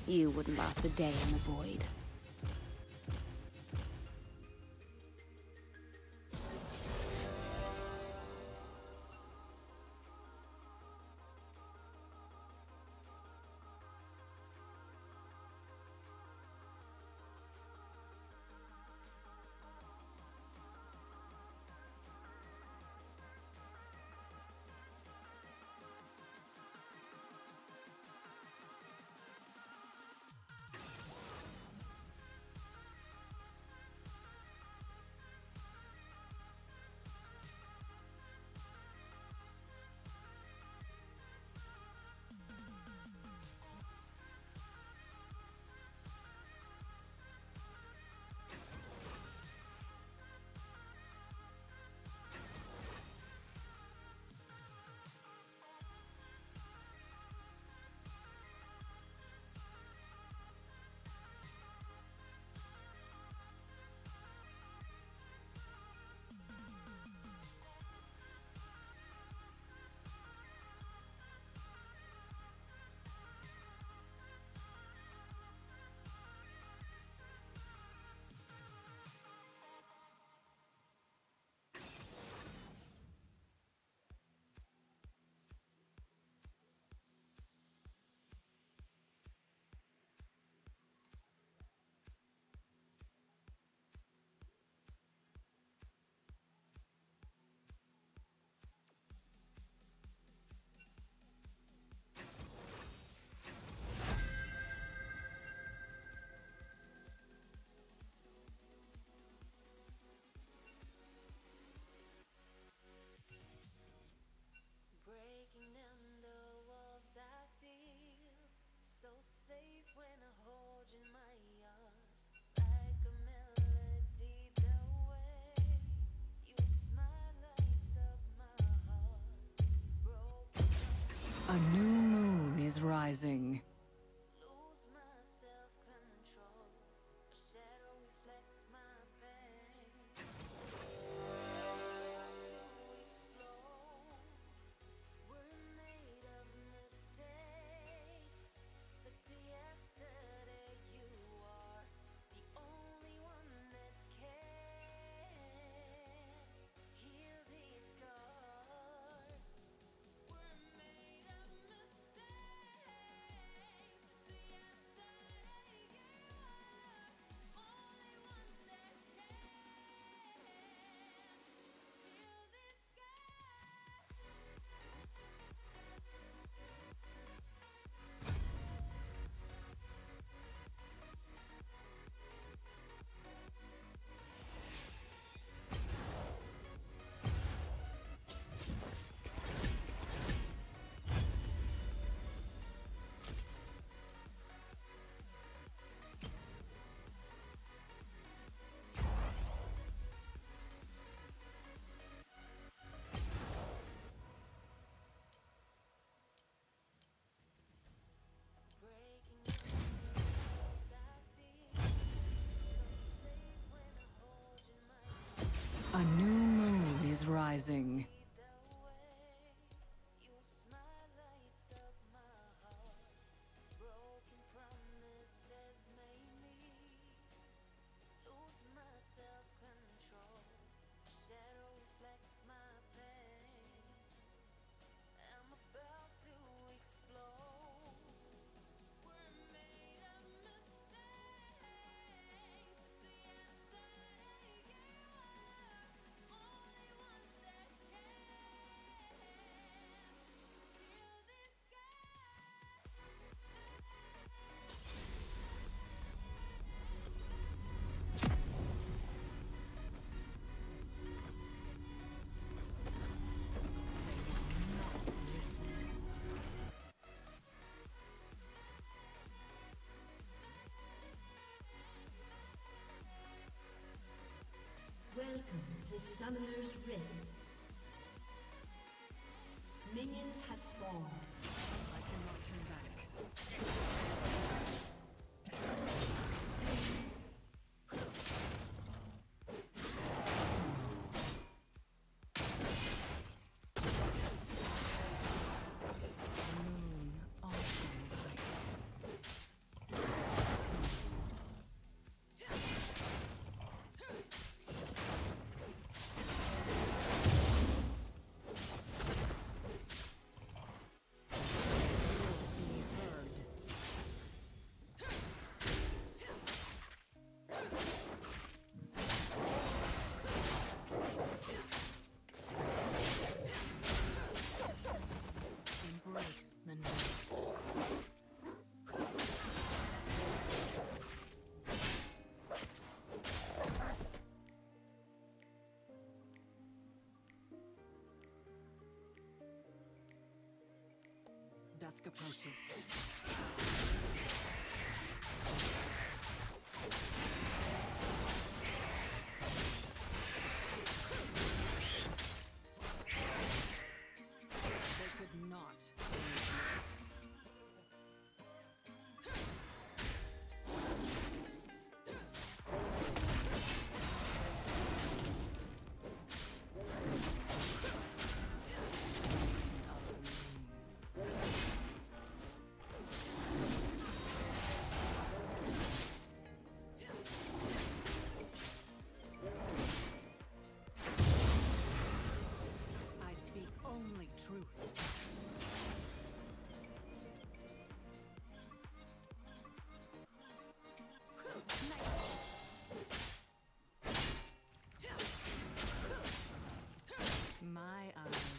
You wouldn't last a day in the void. Breaking down the walls, I feel so safe when I hold you in my arms, like a melody. The way you smile lights up my heart. Broken, A new moon is rising. lose my self-control. A shadow reflects my pain. To explode. We're made of mistakes. Stuck to yesterday, you are the only one that can heal these scars. We're made of mistakes. Stuck to yesterday, you are only one that can heal these breaking walls, I feel so safe when I hold you in my arms. A new moon is rising. See the way you smile lights up my heart. Broken promises made me lose my self-control. A shadow reflects my pain. I'm about to explode. We're made of mistakes. To yesterday, you are only one that can Dusk approaches. They could not. I speak only truth. My eyes.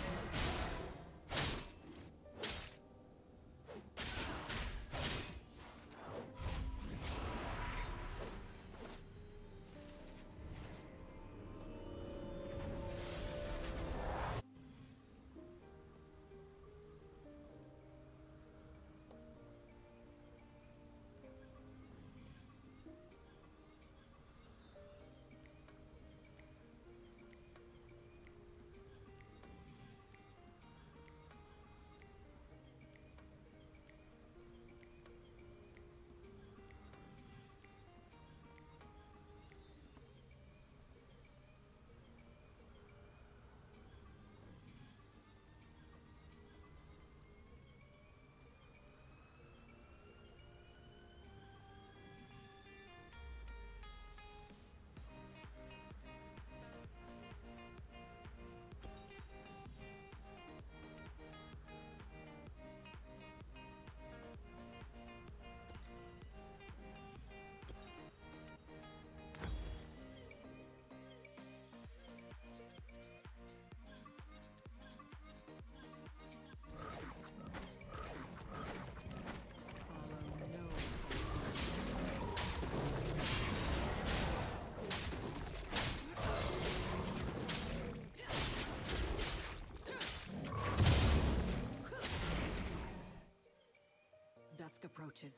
Dusk approaches.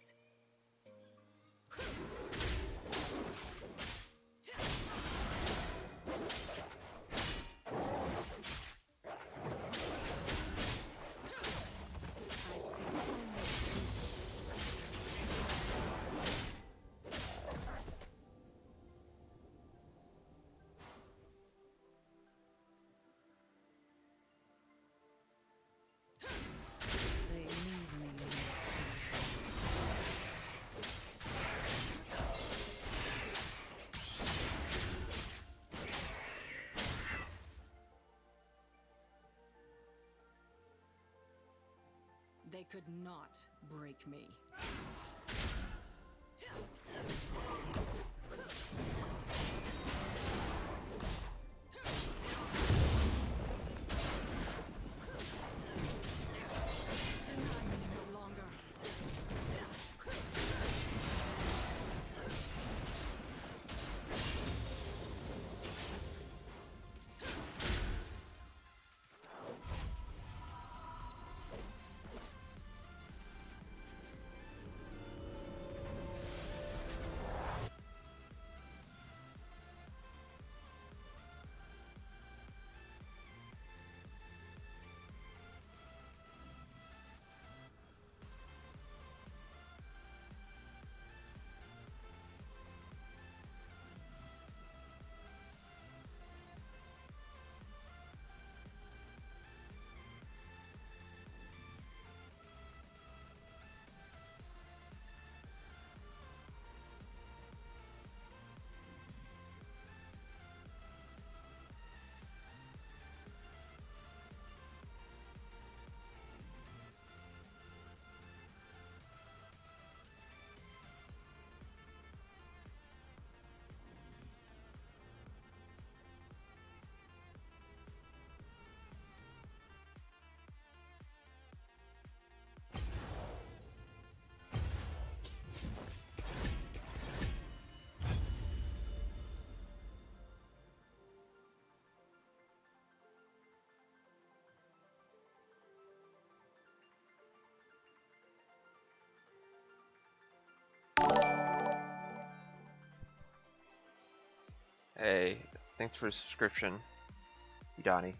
They need me. They could not break me. Deny me no longer. Hey, thanks for the subscription, Donnie.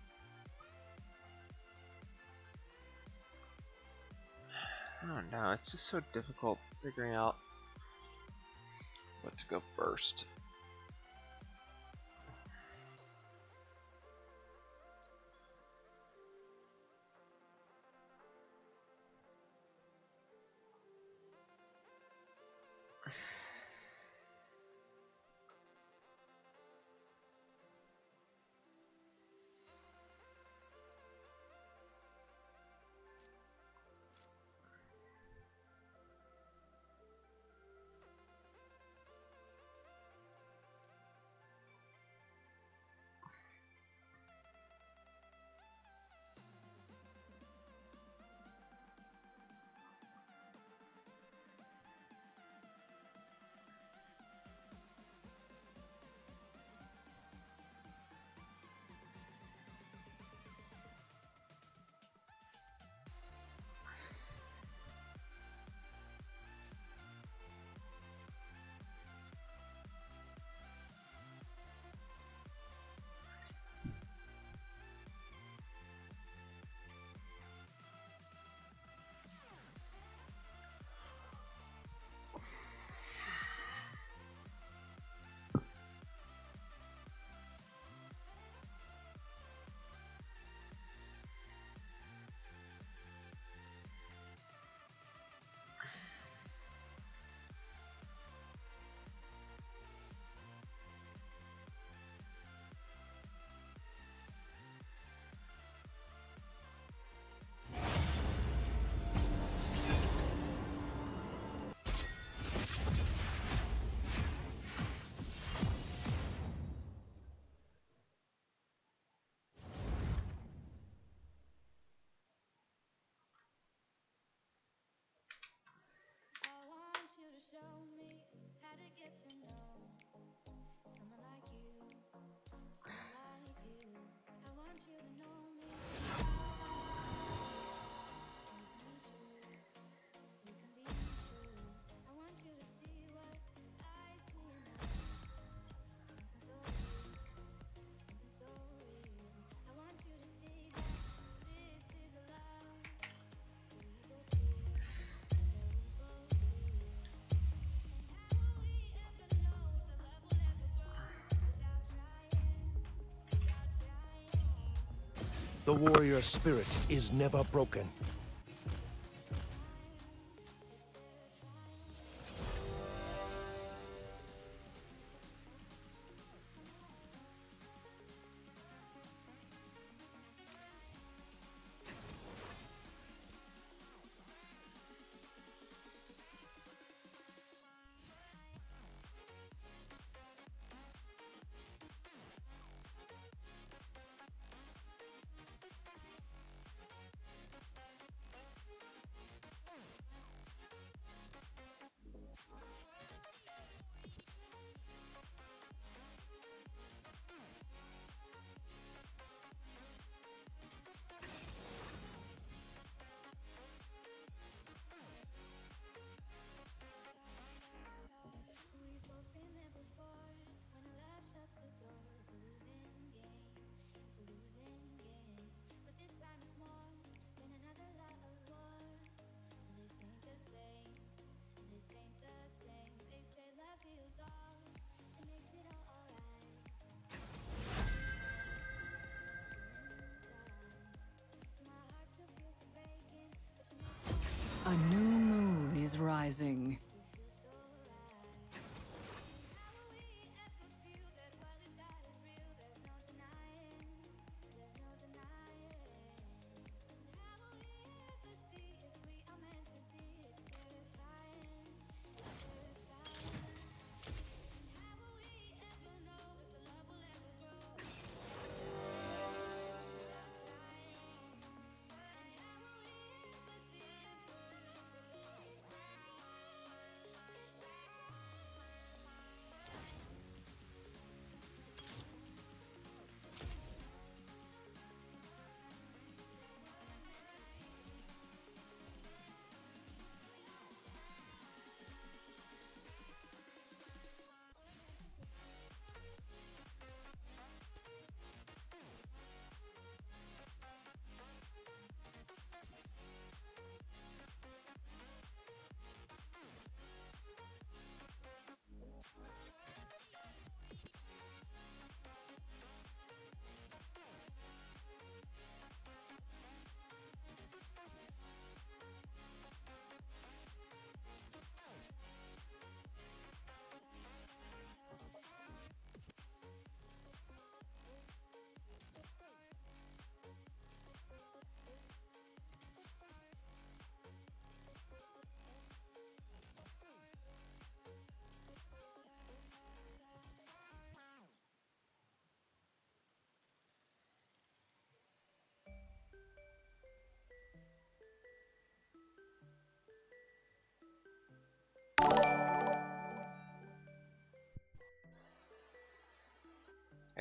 I don't know, it's just so difficult figuring out what to go first. I want you to show me how to get to know someone like you, someone like you. I want you to know me. You can be true, you can be true. I want you to see what I see now. Something so real, something so real. I want you to see that this is a love that we both feel, that we both feel. And how will we ever know if the love will ever grow without trying, without trying? The warrior spirit is never broken. It's terrifying. We've both been there before. When a love shuts the door, it's a losing game. It's a losing game. But this time it's more than another love war. This ain't the same. This ain't the same. They say love heals all. It makes it all alright. My heart still feels the breaking, but you make me A new moon is rising. feel so right. How will we ever feel that while it that is real? There's no denying. There's no denying. And how will we ever see if we are meant to be? It's terrifying. It's terrifying. And how will we ever know if the love will ever grow without trying? And how will we ever see if we're meant to be? It's terrifying.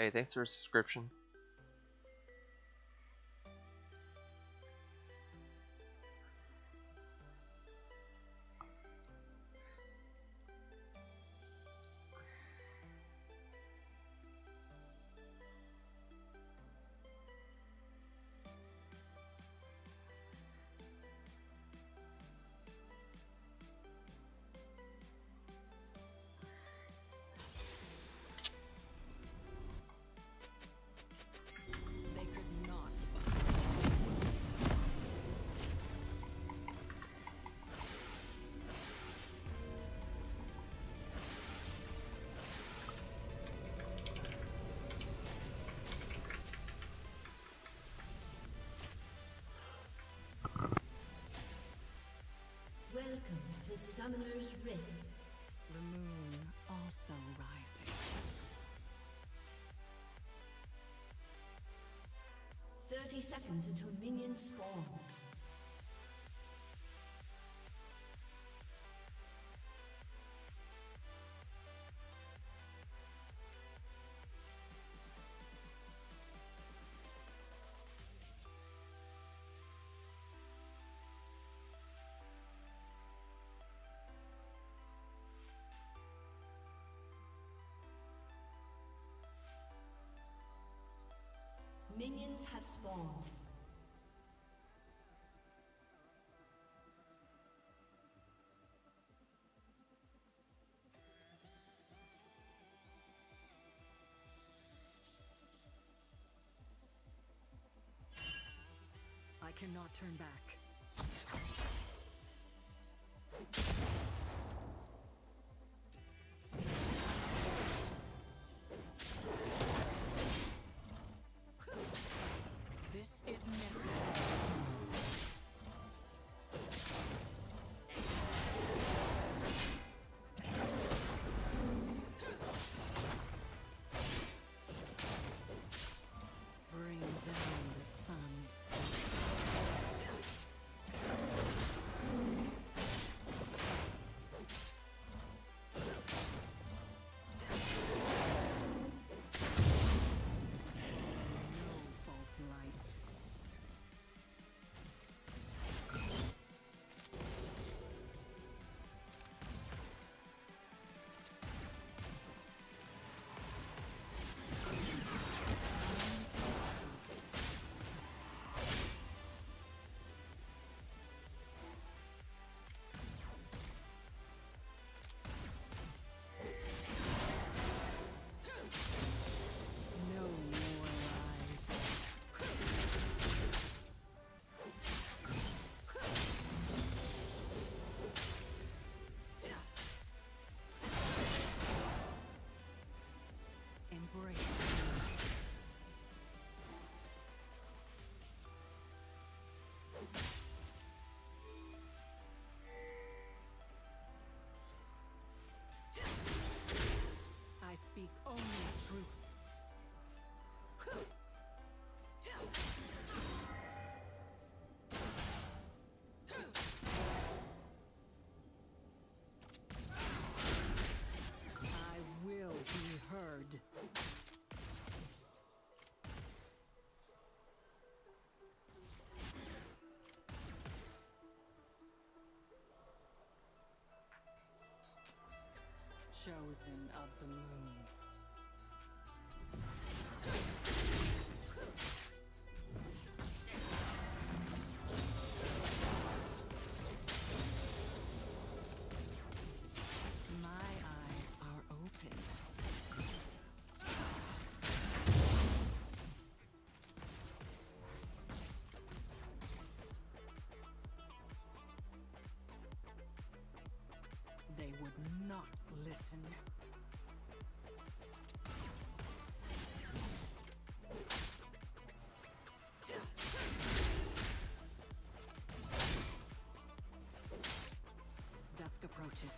Hey, thanks for a subscription. They could not. Welcome to Summoner's Rift. The moon also rising. 30 seconds until minions spawn. Minions have spawned. I cannot turn back. This is necessary. Bring down the sun. No false light. No more lies. Embrace me. I speak only truth. I will be heard. Chosen of the moon. My eyes are open. They would not listen. Dusk approaches.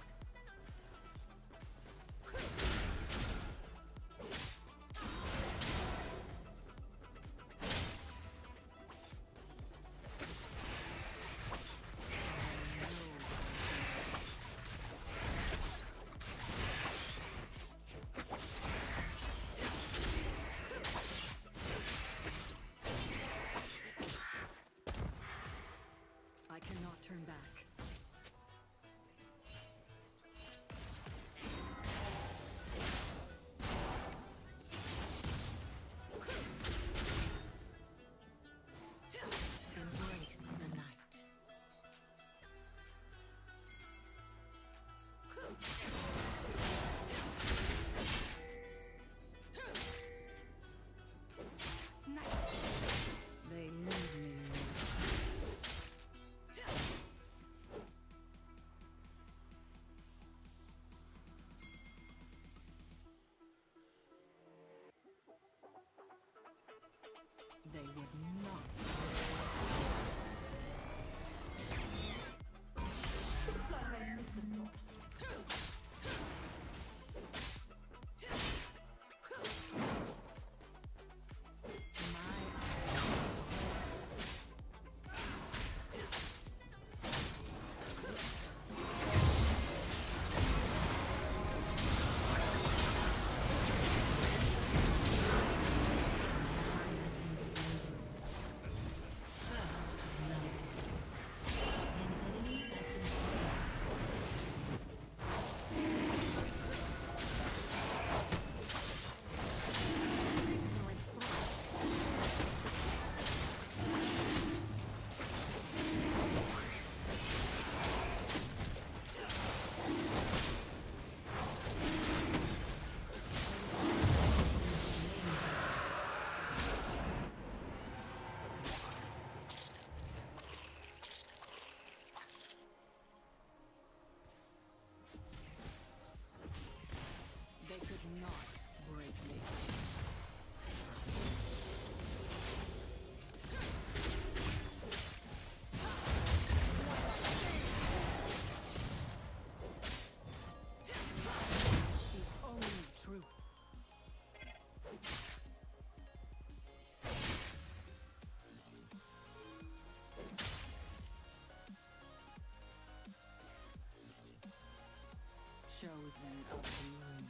chosen of the moon.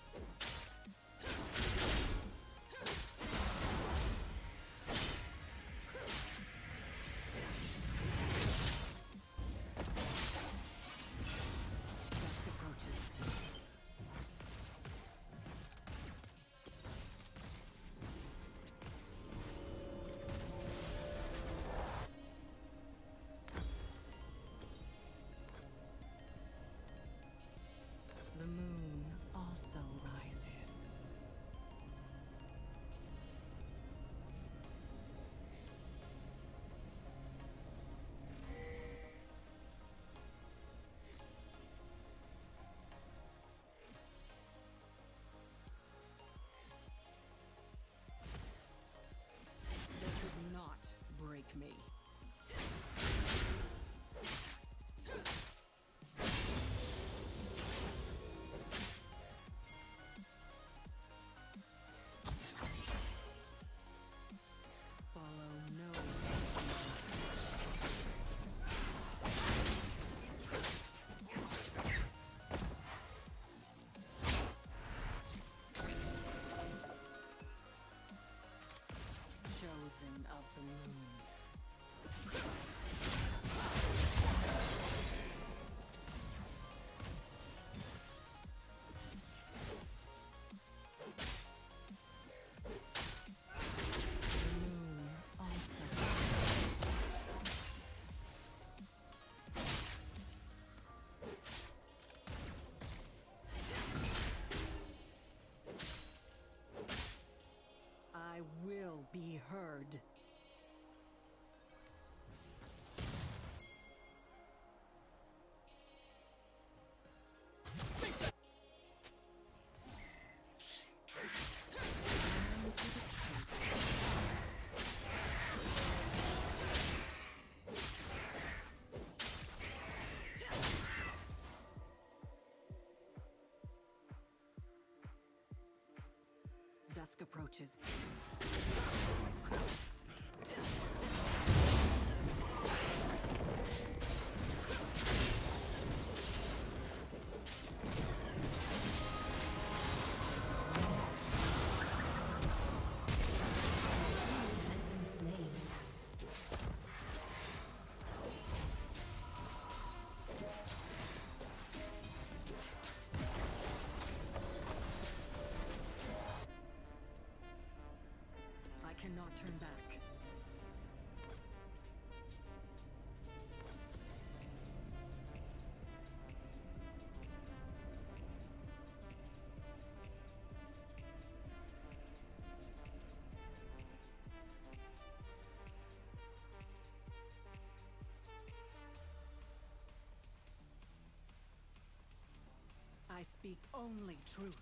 Dusk approaches. The moon also rises. They could not break me. Follow no chosen of the moon. The moon also. I will be heard. Dusk approaches. Has been slain. I cannot turn back. I speak only truth.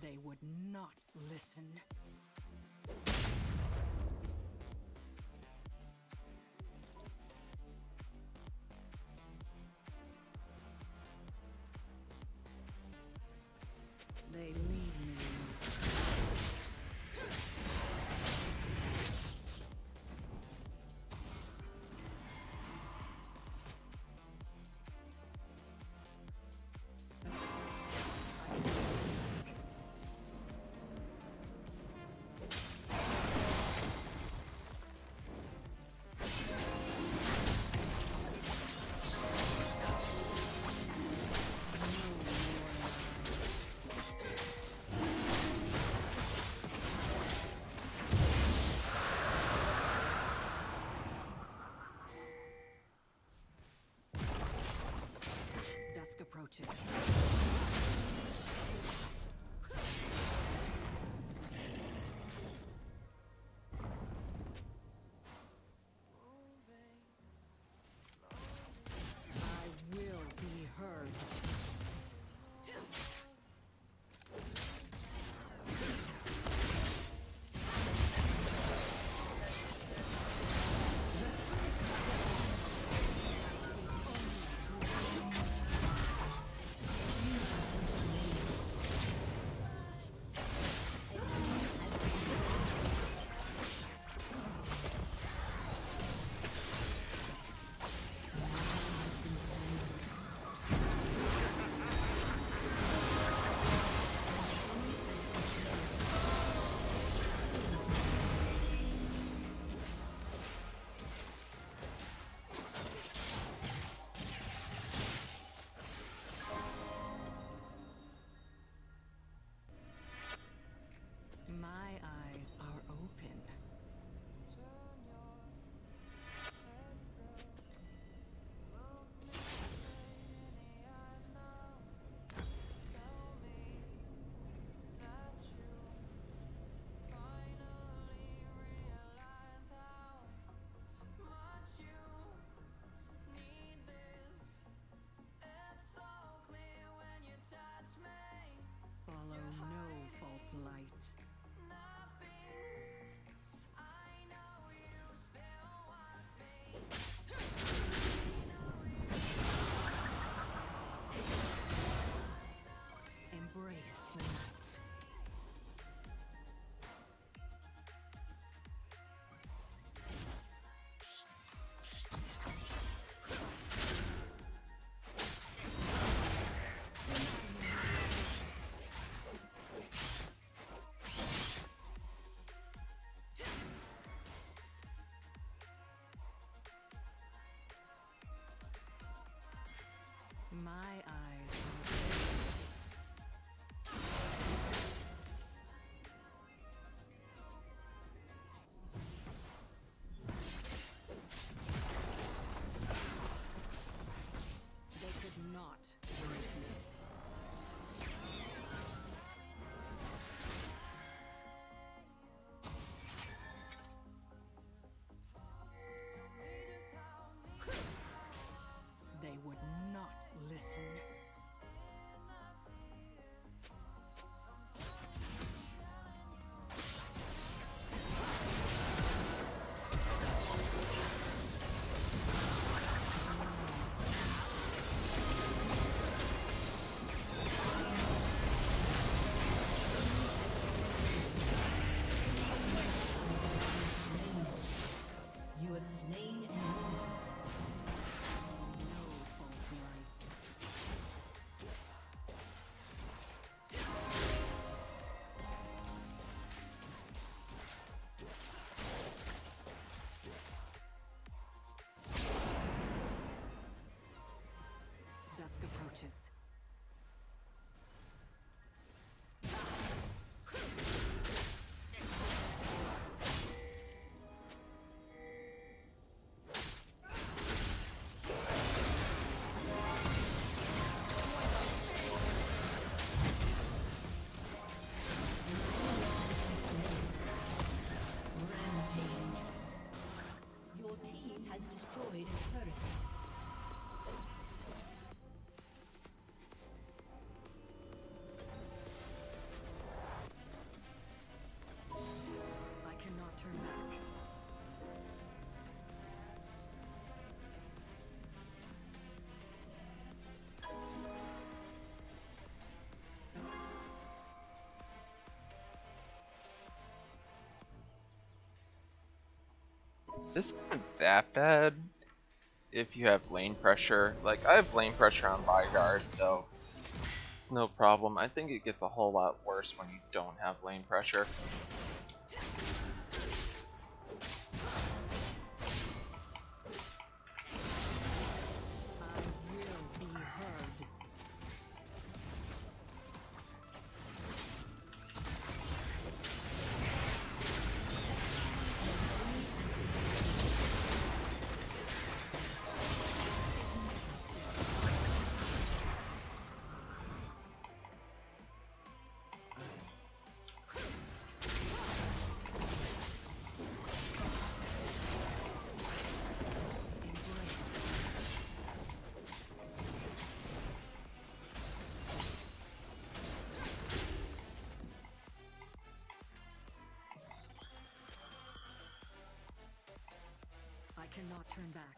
They would not listen. They leave me. This isn't that bad if you have lane pressure. Like, I have lane pressure on Vygar, so it's no problem. I think it gets a whole lot worse when you don't have lane pressure. I cannot turn back.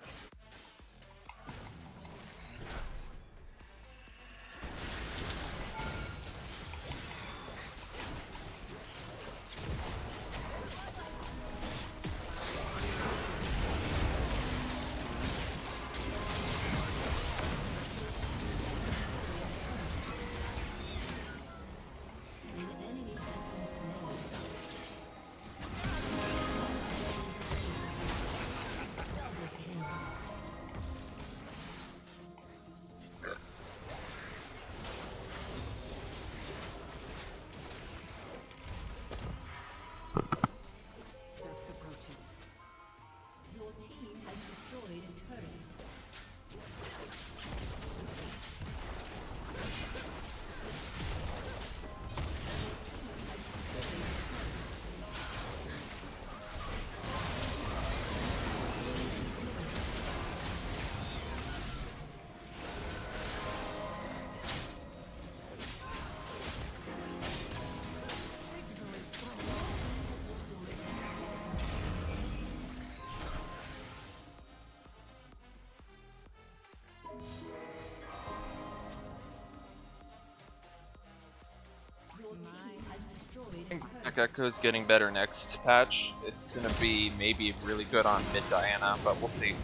I think Gecko's getting better next patch. It's gonna be maybe really good on mid Diana, but we'll see.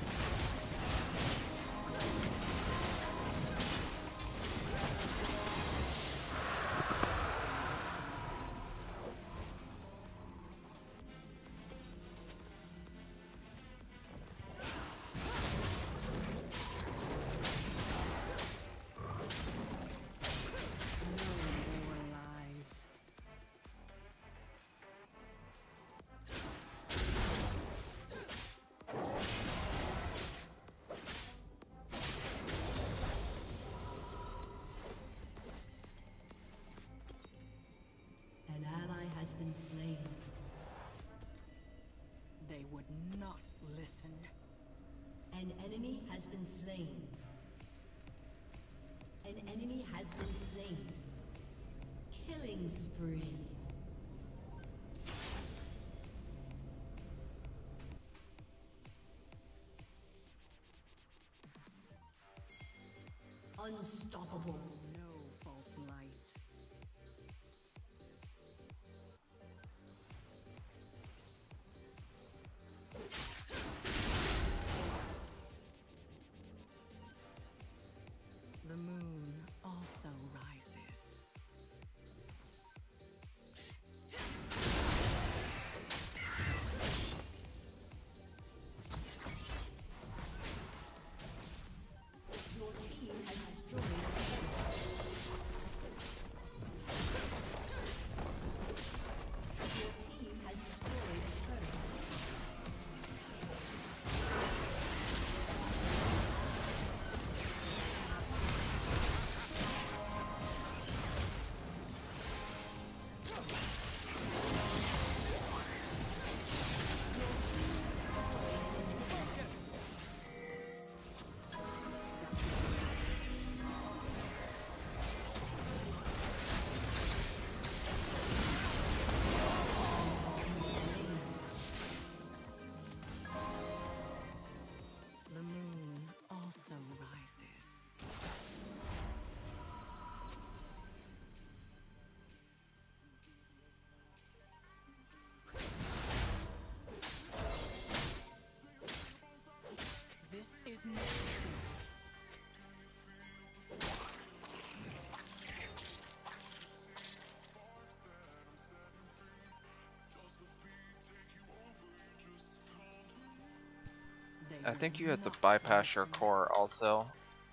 An ally has been slain. They would not listen. An enemy has been slain. An enemy has been slain. Killing spree. Unstoppable. No false light. The moon also rises. Your team has destroyed a turret. I think you have to bypass your core also.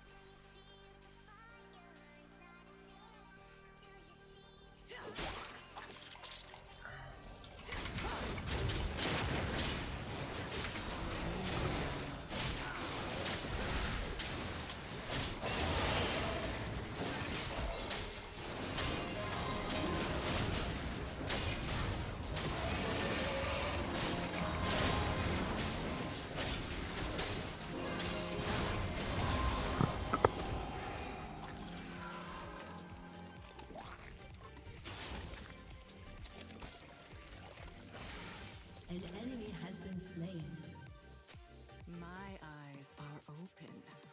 An enemy has been slain. My eyes are open.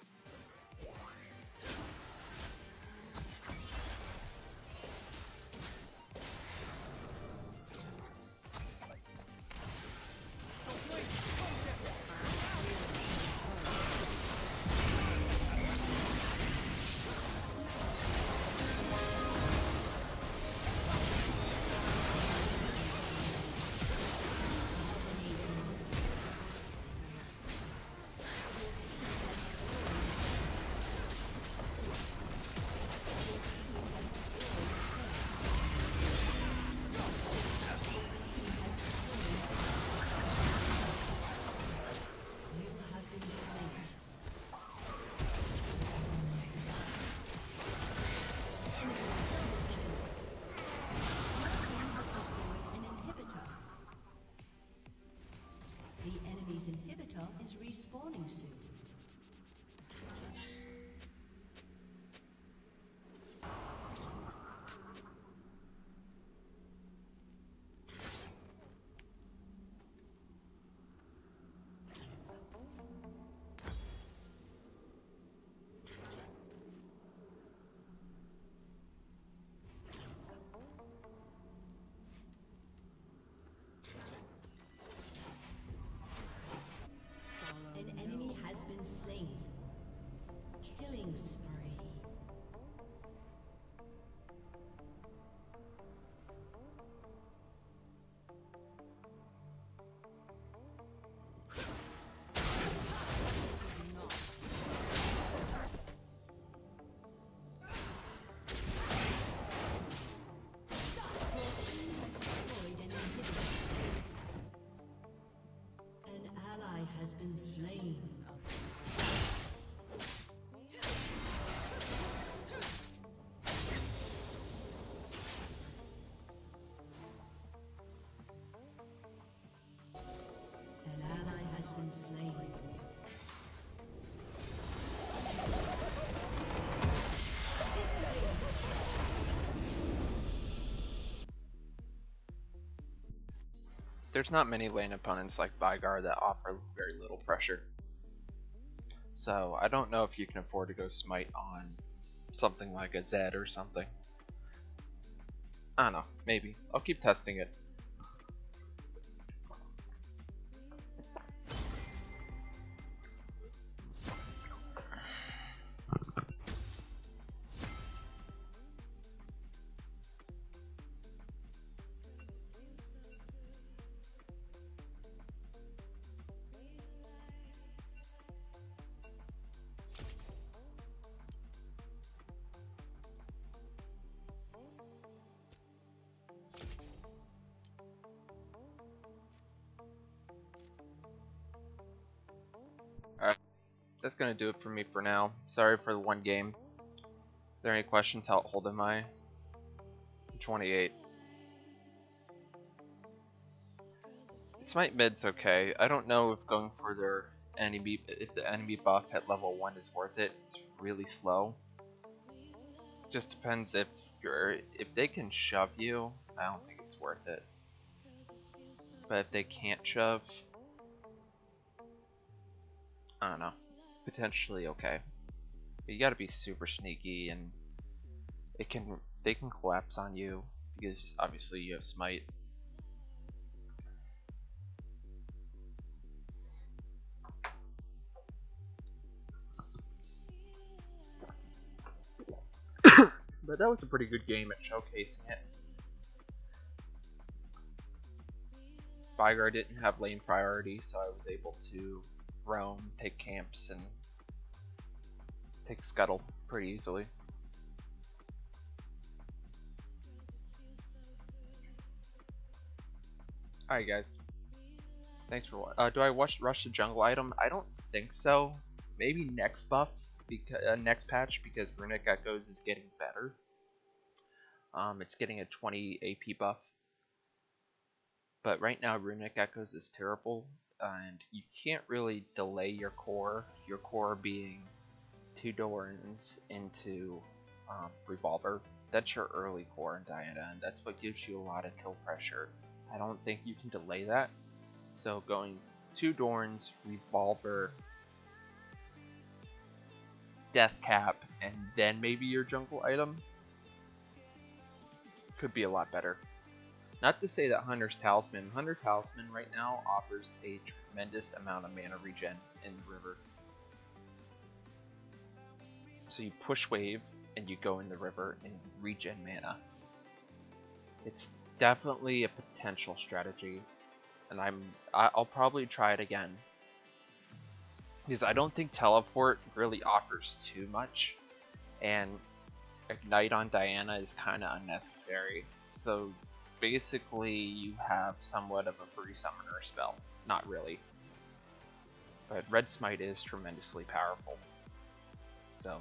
Inhibitor is respawning soon. An enemy has been slain. Killing spree. An ally has been slain. An ally has been slain. There's not many lane opponents like Vygar that offer very little pressure. So I don't know if you can afford to go smite on something like a Zed or something. I don't know, maybe. I'll keep testing it. Alright, that's gonna do it for me for now. Sorry for the one game. Are there any questions? How old am I? 28. Smite mid's okay. I don't know if going for their enemy, if the enemy buff at level 1 is worth it. It's really slow. Just depends if they can shove you, I don't think it's worth it. But if they can't shove, I don't know. It's potentially okay. But you gotta be super sneaky, and they can collapse on you because obviously you have smite. But that was a pretty good game at showcasing it. Vygar didn't have lane priority, so I was able to roam, take camps, and take scuttle pretty easily. Alright guys, thanks for watching. Do I rush the jungle item? I don't think so. Maybe next buff, because next patch, because Runic Echoes is getting better. It's getting a 20 AP buff. But right now Runic Echoes is terrible, and you can't really delay your core being 2 Dorans into Revolver. That's your early core in Diana, and that's what gives you a lot of kill pressure. I don't think you can delay that. So going 2 Dorans, Revolver, deathcap, and then maybe your jungle item could be a lot better. Not to say that Hunter's Talisman right now offers a tremendous amount of mana regen in the river. So you push wave and you go in the river and regen mana. It's definitely a potential strategy, and I'll probably try it again, because I don't think teleport really offers too much, and ignite on Diana is kind of unnecessary. So basically you have somewhat of a free summoner spell. Not really, but Red Smite is tremendously powerful. So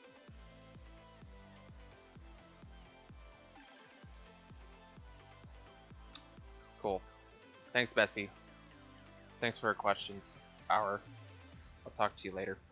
cool. Thanks, Bessie. Thanks for her questions. I'll talk to you later.